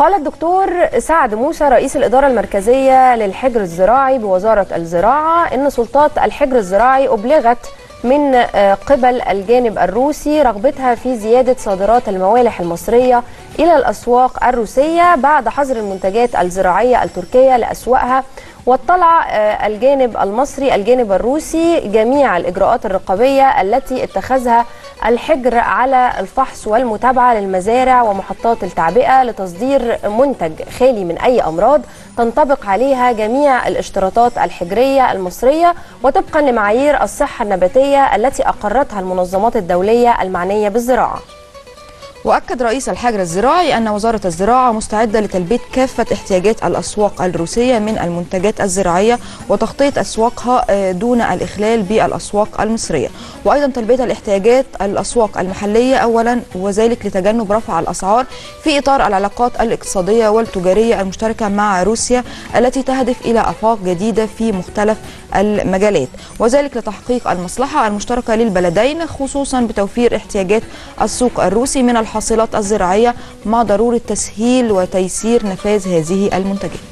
قال الدكتور سعد موسى رئيس الإدارة المركزية للحجر الزراعي بوزارة الزراعة إن سلطات الحجر الزراعي أبلغت من قبل الجانب الروسي رغبتها في زيادة صادرات الموالح المصرية إلى الأسواق الروسية بعد حظر المنتجات الزراعية التركية لأسواقها. واطلع الجانب الروسي جميع الإجراءات الرقابية التي اتخذها الحجر على الفحص والمتابعة للمزارع ومحطات التعبئة لتصدير منتج خالي من أي أمراض تنطبق عليها جميع الاشتراطات الحجرية المصرية وطبقا لمعايير الصحة النباتية التي أقرتها المنظمات الدولية المعنية بالزراعة. وأكد رئيس الحجر الزراعي أن وزارة الزراعة مستعدة لتلبية كافة احتياجات الأسواق الروسية من المنتجات الزراعية وتغطية أسواقها دون الإخلال بالأسواق المصرية، وأيضا تلبية الاحتياجات الأسواق المحلية أولا، وذلك لتجنب رفع الأسعار في إطار العلاقات الاقتصادية والتجارية المشتركة مع روسيا التي تهدف إلى آفاق جديدة في مختلف المجالات، وذلك لتحقيق المصلحة المشتركة للبلدين خصوصا بتوفير احتياجات السوق الروسي من الحاصلات الزراعية مع ضرورة تسهيل وتيسير نفاذ هذه المنتجات.